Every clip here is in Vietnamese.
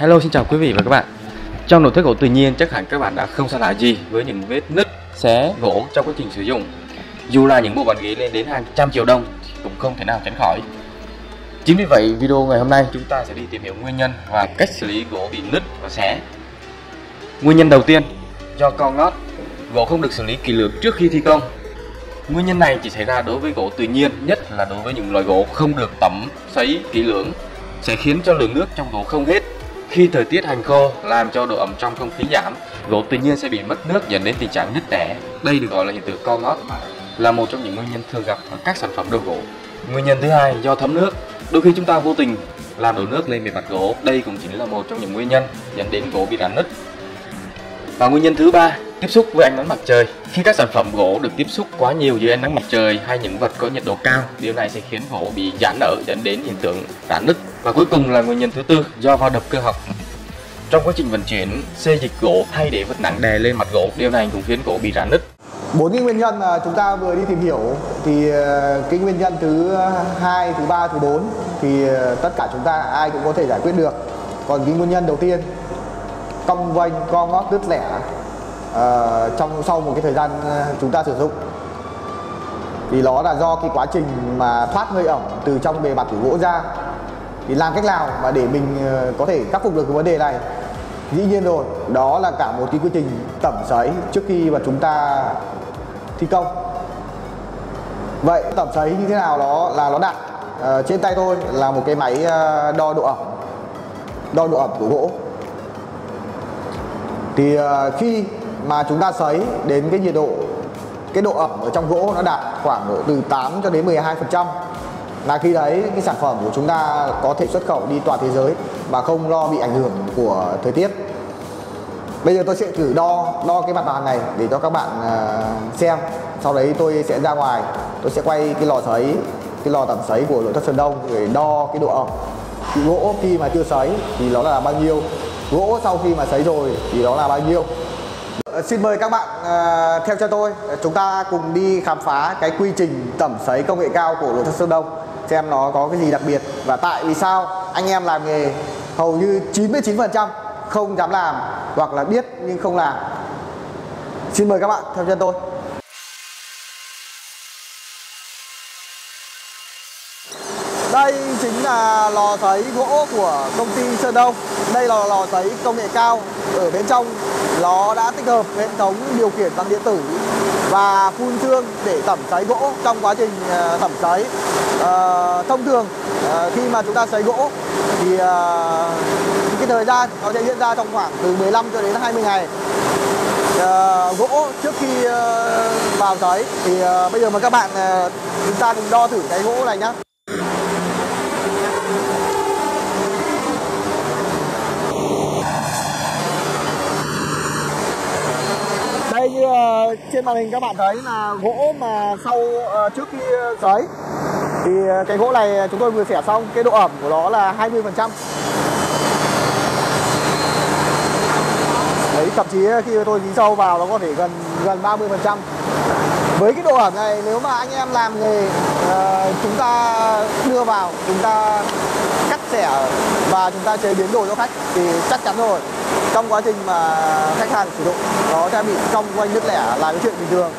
Hello, xin chào quý vị và các bạn. Trong nội thất gỗ tự nhiên, chắc hẳn các bạn đã không xa lạ gì với những vết nứt, xé gỗ trong quá trình sử dụng. Dù là những bộ bàn ghế lên đến hàng trăm triệu đồng thì cũng không thể nào tránh khỏi. Chính vì vậy, video ngày hôm nay chúng ta sẽ đi tìm hiểu nguyên nhân và cách xử lý gỗ bị nứt và xé. Nguyên nhân đầu tiên, do co ngót, gỗ không được xử lý kỹ lưỡng trước khi thi công. Nguyên nhân này chỉ xảy ra đối với gỗ tự nhiên, nhất là đối với những loại gỗ không được tẩm sấy kỹ lưỡng, sẽ khiến cho lượng nước trong gỗ không hết. Khi thời tiết hành khô làm cho độ ẩm trong không khí giảm, gỗ tự nhiên sẽ bị mất nước dẫn đến tình trạng nứt nẻ. Đây được gọi là hiện tượng co ngót, là một trong những nguyên nhân thường gặp ở các sản phẩm đồ gỗ. Nguyên nhân thứ hai, do thấm nước. Đôi khi chúng ta vô tình làm đổ nước lên bề mặt gỗ, đây cũng chính là một trong những nguyên nhân dẫn đến gỗ bị rạn nứt. Và nguyên nhân thứ ba, tiếp xúc với ánh nắng mặt trời. Khi các sản phẩm gỗ được tiếp xúc quá nhiều dưới ánh nắng mặt trời hay những vật có nhiệt độ cao, điều này sẽ khiến gỗ bị giãn nở dẫn đến hiện tượng rạn nứt. Và cuối cùng là nguyên nhân thứ tư, do va đập cơ học. Trong quá trình vận chuyển, xê dịch gỗ hay để vật nặng đè lên mặt gỗ, điều này cũng khiến gỗ bị rạn nứt. 4 cái nguyên nhân mà chúng ta vừa đi tìm hiểu thì cái nguyên nhân thứ 2, thứ 3, thứ 4 thì tất cả chúng ta ai cũng có thể giải quyết được. Còn cái nguyên nhân đầu tiên, cong vênh, co ngót, đứt lẻ sau một cái thời gian chúng ta sử dụng, thì nó là do cái quá trình mà thoát hơi ẩm từ trong bề mặt của gỗ ra. Thì làm cách nào mà để mình có thể khắc phục được cái vấn đề này? Dĩ nhiên rồi, đó là cả một cái quy trình tẩm sấy trước khi mà chúng ta thi công. Vậy tẩm sấy như thế nào đó là nó đặt trên tay tôi là một cái máy đo độ ẩm của gỗ. Thì khi mà chúng ta sấy đến cái nhiệt độ, cái độ ẩm ở trong gỗ nó đạt khoảng độ từ 8 cho đến 12%, là khi đấy cái sản phẩm của chúng ta có thể xuất khẩu đi toàn thế giới mà không lo bị ảnh hưởng của thời tiết. Bây giờ tôi sẽ thử đo cái mặt hàng này để cho các bạn xem. Sau đấy tôi sẽ ra ngoài, tôi sẽ quay cái lò tẩm sấy của nội thất Sơn Đông để đo cái độ ẩm. Thì gỗ khi mà chưa sấy thì nó là bao nhiêu, gỗ sau khi mà sấy rồi thì nó là bao nhiêu. Xin mời các bạn theo cho tôi, chúng ta cùng đi khám phá cái quy trình tẩm sấy công nghệ cao của nội thất Sơn Đông, xem nó có cái gì đặc biệt và tại vì sao anh em làm nghề hầu như 99% không dám làm hoặc là biết nhưng không làm. Xin mời các bạn theo chân tôi. Đây chính là lò sấy gỗ của công ty Sơn Đông. Đây là lò sấy công nghệ cao. Ở bên trong nó đã tích hợp hệ thống điều khiển bằng điện tử và phun sương để tẩm sấy gỗ trong quá trình tẩm sấy. Thông thường khi mà chúng ta sấy gỗ thì cái thời gian nó sẽ diễn ra trong khoảng từ 15 cho đến 20 ngày. Gỗ trước khi vào sấy thì bây giờ mời các bạn chúng ta cùng đo thử cái gỗ này nhé. Đây, như trên màn hình các bạn thấy là gỗ mà trước khi sấy thì cái gỗ này chúng tôi vừa xẻ xong, cái độ ẩm của nó là 20%. Đấy, thậm chí khi tôi dí sâu vào nó có thể gần 30%. Với cái độ ẩm này, nếu mà anh em làm nghề chúng ta đưa vào, chúng ta cắt xẻ và chúng ta chế biến đồ cho khách thì chắc chắn rồi, trong quá trình mà khách hàng sử dụng nó sẽ bị cong quanh nứt lẻ là cái chuyện bình thường.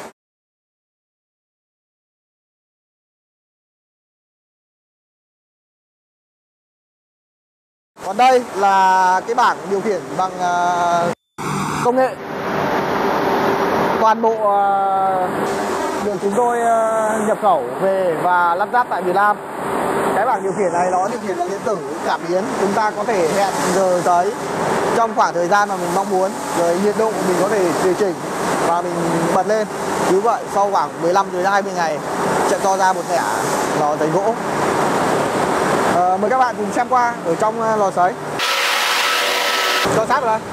Còn đây là cái bảng điều khiển bằng công nghệ. Toàn bộ được chúng tôi nhập khẩu về và lắp ráp tại Việt Nam. Cái bảng điều khiển này nó điều khiển điện tử cảm biến, chúng ta có thể hẹn giờ sấy trong khoảng thời gian mà mình mong muốn, rồi nhiệt độ mình có thể điều chỉnh và mình bật lên. Cứ vậy sau khoảng 15 đến 20 ngày sẽ cho ra một thẻ lò sấy gỗ. Mời các bạn cùng xem qua ở trong lò sấy. Cho sát vào đây.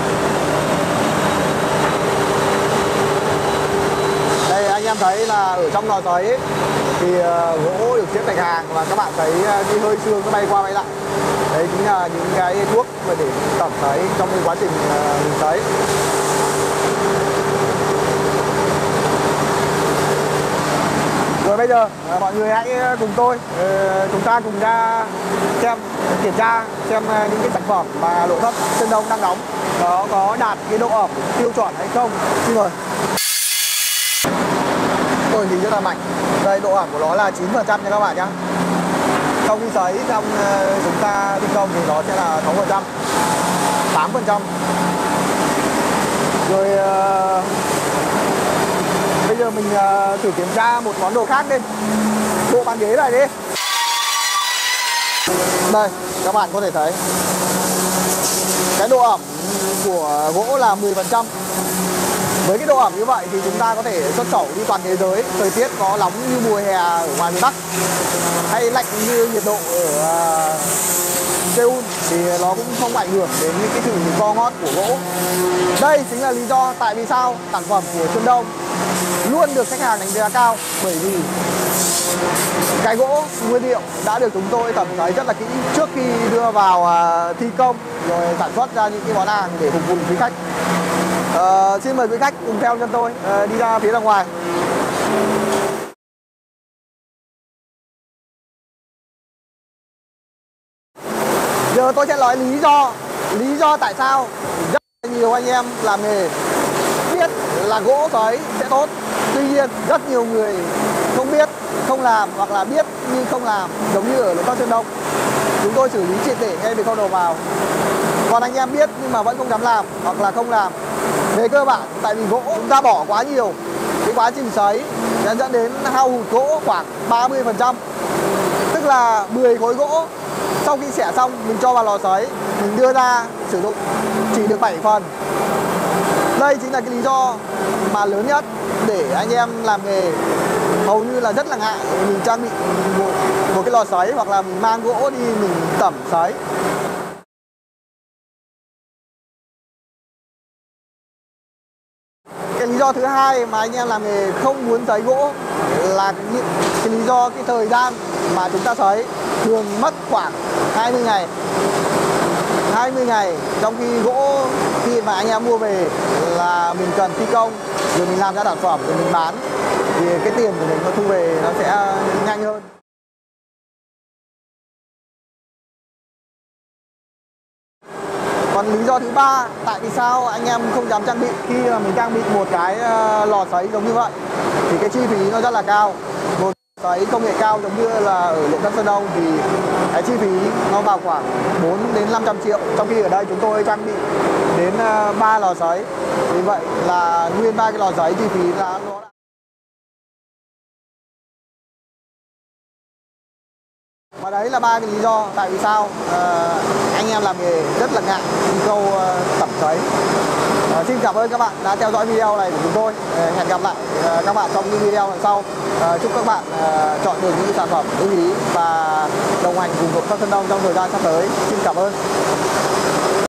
Đây anh em thấy là ở trong lò sấy thì gỗ được xếp thành hàng và các bạn thấy cái hơi sương nó bay qua bay lại. Đấy chính là những cái thuốc mà để tẩm sấy trong cái quá trình sấy. Rồi bây giờ mọi người hãy cùng tôi chúng ta cùng ra xem, kiểm tra xem những cái sản phẩm mà nội thất Sơn Đông đang đóng nó có đạt cái độ ẩm tiêu chuẩn hay không. Xin mời. Tôi thì rất là mạnh. Đây, độ ẩm của nó là 9% nha các bạn nhé. Sau khi sấy xong chúng ta thi công thì nó sẽ là 6%, 8%. Rồi bây giờ mình thử kiểm tra một món đồ khác đi. Bộ bàn ghế này đi. Đây, các bạn có thể thấy cái độ ẩm của gỗ là 10%. Với cái độ ẩm như vậy thì chúng ta có thể xuất khẩu đi toàn thế giới. Thời tiết có nóng như mùa hè ở ngoài miền Bắc hay lạnh như nhiệt độ ở Seoul thì nó cũng không ảnh hưởng đến những cái sự co ngót của gỗ. Đây chính là lý do tại vì sao sản phẩm của Sơn Đông luôn được khách hàng đánh giá cao, bởi vì cái gỗ nguyên liệu đã được chúng tôi thẩm thấu rất là kỹ trước khi đưa vào thi công rồi sản xuất ra những cái món hàng để phục vụ quý khách. Xin mời quý khách cùng theo chân tôi đi ra phía ra ngoài. Giờ tôi sẽ nói lý do tại sao rất nhiều anh em làm nghề biết là gỗ sấy sẽ tốt, tuy nhiên rất nhiều người không biết, không làm, hoặc là biết nhưng không làm, giống như ở nội thất Sơn Đông. Chúng tôi xử lý triệt để ngay từ khâu đầu vào. Còn anh em biết nhưng mà vẫn không dám làm hoặc là không làm. Về cơ bản, tại vì gỗ chúng ta bỏ quá nhiều, cái quá trình sấy dẫn đến hao hụt gỗ khoảng 30%. Tức là 10 khối gỗ sau khi xẻ xong mình cho vào lò sấy, mình đưa ra sử dụng chỉ được 7 phần. Đây chính là cái lý do mà lớn nhất để anh em làm nghề hầu như là rất là ngại mình trang bị một cái lò sấy hoặc là mình mang gỗ đi mình tẩm sấy. Cái lý do thứ hai mà anh em làm nghề không muốn sấy gỗ là cái lý do cái thời gian mà chúng ta sấy thường mất khoảng 20 ngày. 20 ngày, trong khi gỗ khi mà anh em mua về là mình cần thi công rồi mình làm ra sản phẩm rồi mình bán thì cái tiền của mình nó thu về nó sẽ nhanh hơn. Còn lý do thứ ba tại vì sao anh em không dám trang bị khi mà mình trang bị một cái lò sấy giống như vậy thì cái chi phí nó rất là cao. Một sấy công nghệ cao giống như là ở nội thất Sơn Đông thì cái chi phí nó vào khoảng 4 đến 500 triệu, trong khi ở đây chúng tôi trang bị đến 3 lò sấy. Vì vậy là nguyên 3 cái lò sấy chi phí là nó đã... Và đấy là 3 cái lý do tại vì sao anh em làm nghề rất là ngại đi câu tẩm sấy. Xin cảm ơn các bạn đã theo dõi video này của chúng tôi. Hẹn gặp lại các bạn trong những video lần sau. Chúc các bạn chọn được những sản phẩm ưng ý và đồng hành cùng nội thất Sơn Đông trong thời gian sắp tới. Xin cảm ơn.